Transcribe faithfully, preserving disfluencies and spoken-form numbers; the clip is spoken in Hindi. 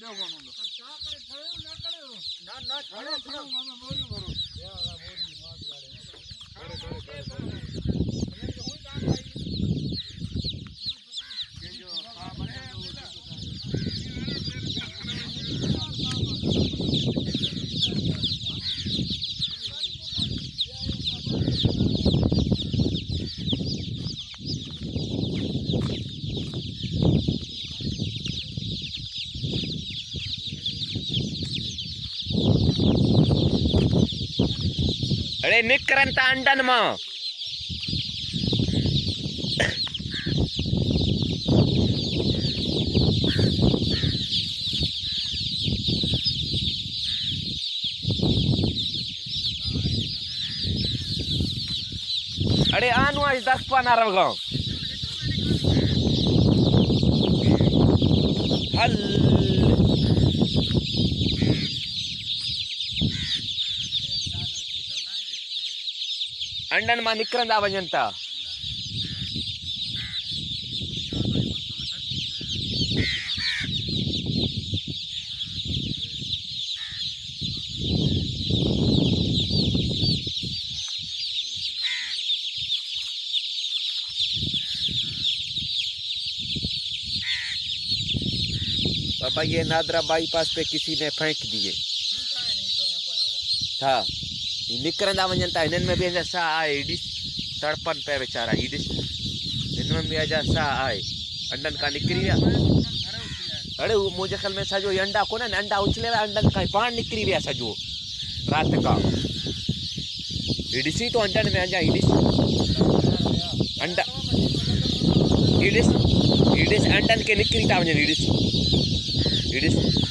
अरे निकरन ता अंडन मां अरे आनु आज दस पाना रवगांव हल अंडन मां निकरंदा वञनि था। बाबा ये नादरा बाईपास पे किसी ने फेंक दिए था निकरंदा वञनि था। हिननि में बि अञा साह आहे ॾिस तड़पनि पिया वीचारा ही ॾिस हिन में बि अञा साह आहे अंडनि खां निकिरी विया। अड़े उहो मुंहिंजे ख़्याल में सॼो अंडा कोन आहिनि अंडा उछले विया अंडनि खां पाण निकिरी विया सॼो राति खां। ही ॾिसी तो अंडनि में अञा ही ॾिस अंडा ही ॾिस ही ॾिस अंडनि खे निकिरी था वञनि ही ॾिस ही ॾिस